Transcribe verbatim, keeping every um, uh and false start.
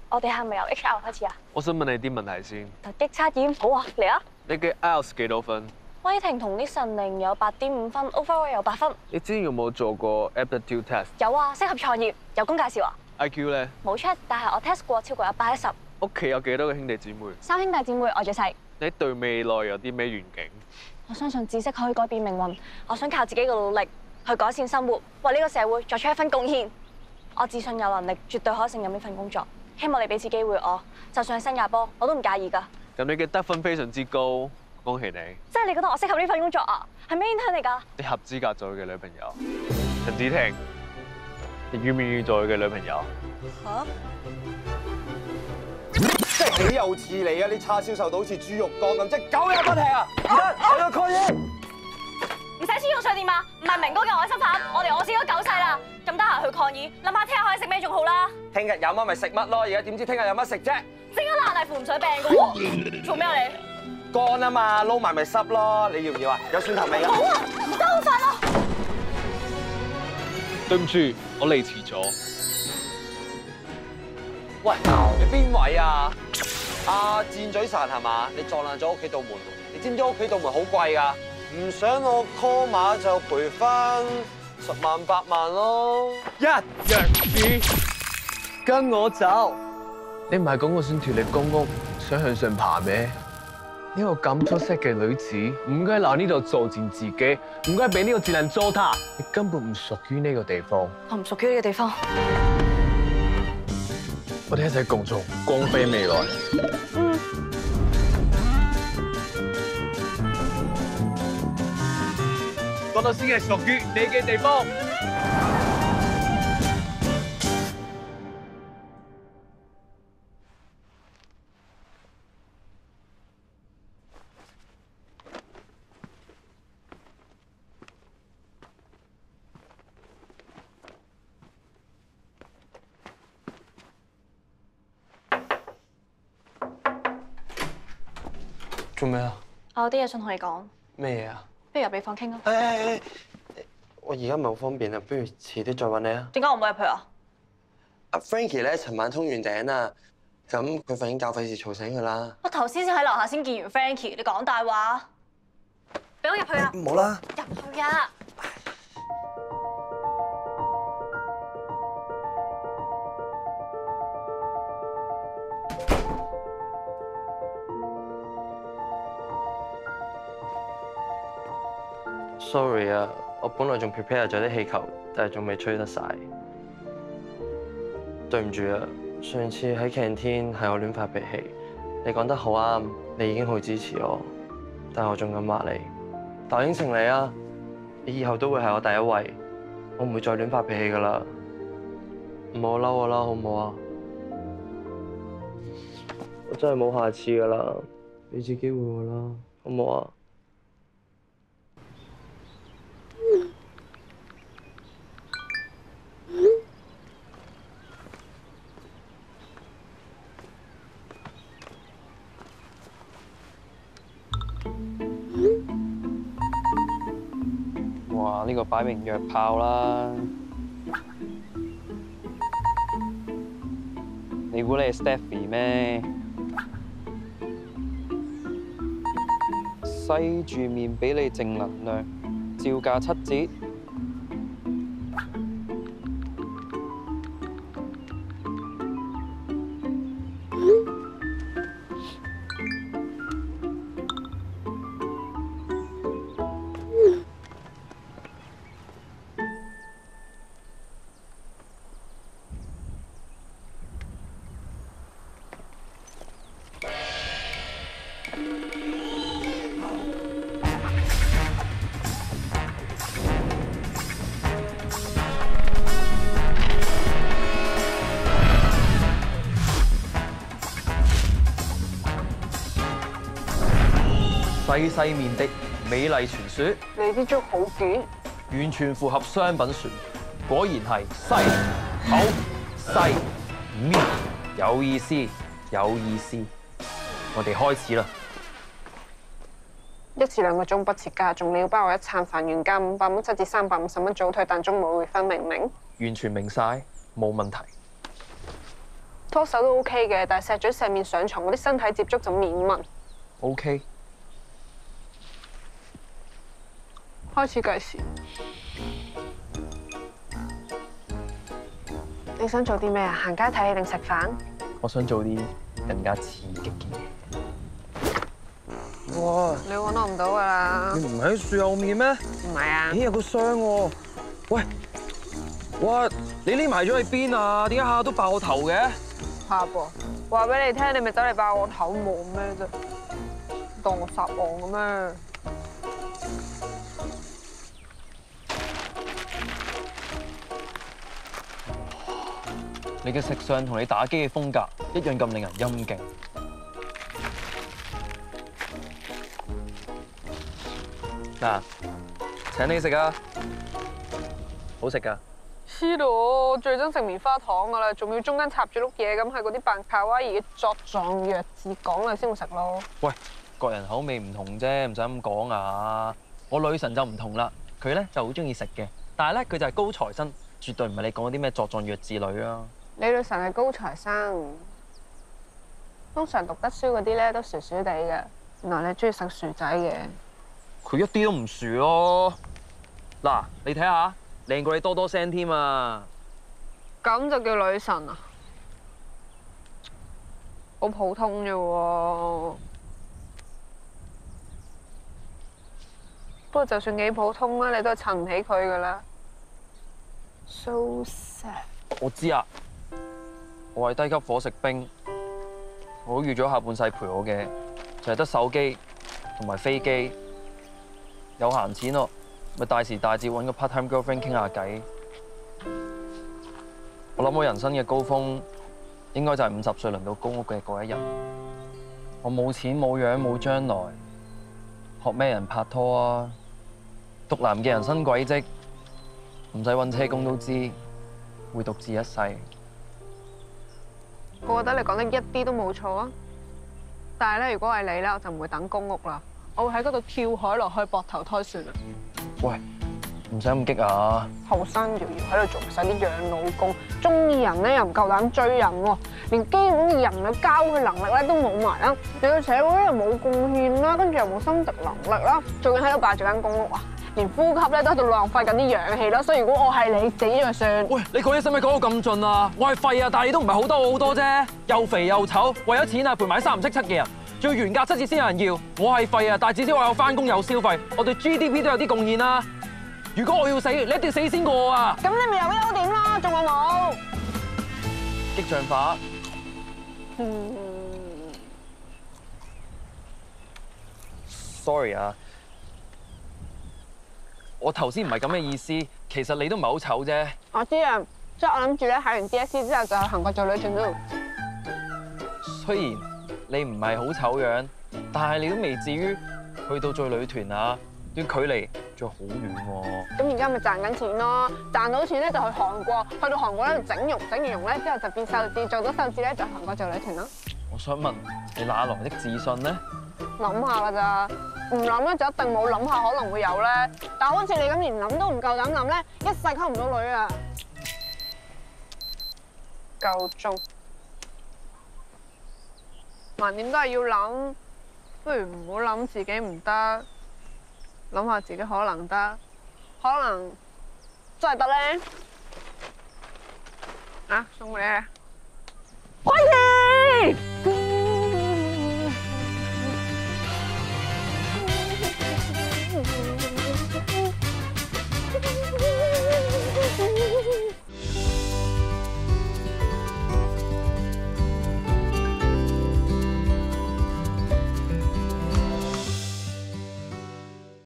我哋係咪由 H R 開始啊？ 我想問你啲問題先。 突擊測驗，好啊，嚟啊！ 你嘅 I E L T S 幾多分？ 威霆同 listening 有八點五分 ，overall 有八分。 你之前有冇做過 aptitude test？ 有啊，適合創業，有工介紹啊。 I Q 咧？ 冇 check，但係我 test 過超過一百一十。 屋企有幾多個兄弟姊妹？ 三兄弟姊妹，我最細。 你對未來有啲咩願景？ 我相信知識可以改變命運，我想靠自己嘅努力去改善生活，為呢個社會作出一份貢獻。我自信有能力，絕對可以勝任呢份工作。希望你俾次機會我，就算喺新加坡，我都唔介意㗎。 咁你嘅得分非常之高，恭喜你！ 即係你覺得我適合呢份工作啊？係咩 intern 嚟㗎？ 你合資格做佢嘅女朋友。陳子婷，你願唔願意做佢嘅女朋友？ 嚇！ 即係豈有此理啊！啲叉燒瘦到好似豬肉乾咁，即係狗也不吃啊！唔得，我要抗議！ 唔使黐用上電嘛，唔係明哥嘅愛心飯，我哋餓死咗九世啦，咁得閒去抗議，諗下聽日可以食咩仲好啦。 聽日有乜咪食乜咯，而家點知聽日有乜食啫？ 整咗爛泥扶唔上病嘅喎，做咩啊你？ 乾啊嘛，撈埋咪濕咯，你要唔要啊？有蒜頭味啊？ 好啊，唔得好煩咯。 對唔住，我嚟遲咗。 喂，你邊位啊？阿箭嘴神係嘛？你撞爛咗屋企道門，你知唔知屋企道門好貴㗎？唔想我 call 馬就賠翻十萬八萬咯。 一樣子，跟我走。你唔係講過想脫離公屋，想向上爬咩？呢個咁出色嘅女子，唔該留呢度作踐自己，唔該俾呢個賤人糟蹋。你根本唔屬於呢個地方。 我唔屬於呢個地方。 我哋一齊共創光輝未來。 嗯。 嗰度先係屬於你嘅地方。做咩啊？ 我有啲嘢想同你講。 咩嘢啊？ 不如入你房傾啊。 誒誒誒，我而家唔係好方便啊，不如遲啲再揾你啊。 點解我冇入去啊？ 阿 Frankie 咧，尋晚通完頂啊，咁佢瞓緊覺，費事嘈醒佢啦。 我頭先先喺樓下先見完 Frankie，你講大話。俾我入去啊！ 唔好啦。 入去啊！ Sorry 啊，我本來仲 prepare 咗啲氣球，但係仲未吹得晒。對唔住啊，上次喺 canteen 係我亂發脾氣。你講得好啱，你已經好支持我，但係我仲敢罵你。但我應承你啊，你以後都會係我第一位，我唔會再亂發脾氣噶啦。唔好嬲我啦，好唔好啊？我真係冇下次噶啦，俾次機會我啦，好唔好啊？ 哇！呢個擺明約炮啦！你估你係 Stephy 咩？西住面俾你正能量，照價七折。 細細面的美麗傳說， 你啲粥好卷， 完全符合商品說，果然係西好細面，有意思有意思。我哋開始啦！ 一次兩個鐘不設價，仲要包我一餐飯，原價五百蚊七至三百五十蚊早退，但中午會分明明？ 完全明晒，冇問題。 拖手都 OK 嘅，但係錫嘴錫面上床嗰啲身體接觸就免問。 OK， 開始計時。你想做啲咩啊？行街睇戲定食飯？ 我想做啲更加刺激嘅嘢。哇！ 你搵我唔到噶啦。 你唔喺樹後面咩？ 唔係啊。 咦，有個箱喎！喂，哇！你匿埋咗喺邊啊？點解下下都爆我頭嘅？ 怕噃，話俾你聽，你咪走嚟爆我頭冇咩啫？當我撒網嘅咩？ 你嘅食相同你打機嘅風格一樣咁令人陰勁。嗱，請你食啊，好食㗎。 黐到我最憎食棉花糖噶啦，仲要中間插住碌嘢咁，係嗰啲扮卡哇伊嘅作狀弱智講啦先會食咯。 喂，各人口味唔同啫，唔使咁講啊！我女神就唔同啦，佢咧就好中意食嘅，但係咧佢就係高材生，絕對唔係你講嗰啲咩作狀弱智女啊！ 你女神係高材生，通常讀得書嗰啲咧都薯薯地嘅，原來你中意食薯仔嘅。 佢一啲都唔薯咯。嗱，你睇下，靚過你多多聲添啊！ 咁就叫女神啊？好普通啫喎。不過就算幾普通啦，你都係襯唔起佢噶啦。So sad。 我知啊，我係低級伙食兵，我都預咗下半世陪我嘅，就係得手機同埋飛機，有閒錢咯，咪大時大節揾個 part-time girlfriend 傾下偈。我諗我人生嘅高峰應該就係五十歲輪到公屋嘅嗰一日。我冇錢冇樣冇將來，學咩人拍拖啊？毒男嘅人生軌跡，唔使揾車工都知。會獨自一世。 我覺得你講得一啲都冇錯啊！但係咧，如果係你咧，我就唔會等公屋啦，我會喺嗰度跳海落去膊頭胎算啦。 喂，唔使咁激啊！ 後生搖搖喺度做晒啲養老工，中意人咧又唔夠膽追人喎，連基本嘅人嘅交嘅能力咧都冇埋啦，你對社會又冇貢獻啦，跟住又冇生殖能力啦，仲要喺度霸住間公屋啊！連呼吸咧都喺度浪費緊啲氧氣啦，所以如果我係你，死咗就算。 喂，你講嘢使唔使講到咁盡啊？我係廢啊，但係你都唔係好多我好多啫，又肥又醜，為咗錢啊陪埋三唔識七嘅人，仲要原價七折先有人要。我係廢啊，但係至少我有翻工有消費，我對 G D P 都有啲貢獻啦。如果我要死，你一定死先過我啊！ 咁你咪有優點啦，仲有冇？ 激將法。 嗯。 Sorry 啊。我頭先唔係咁嘅意思，其實你都唔係好醜啫。 我知啊，所以我諗住咧考完 D S E 之後就去韓國做女團咯。 雖然你唔係好醜樣，但係你都未至於去到做女團啊，段距離仲好遠喎。 咁而家咪賺緊錢咯，賺到錢咧就去韓國，去到韓國咧就整容，整完容咧之後就變瘦子，做到瘦子咧就去韓國做女團咯。 我想問你哪來的自信呢？ 諗下㗎咋，唔諗咧就一定冇諗下可能會有咧。但係好似你咁連諗都唔夠膽諗咧，一世溝唔到女啊！夠鐘，橫掂都係要諗，不如唔好諗自己唔得，諗下自己可能得，可能真係得咧。啊，送俾你，開庭！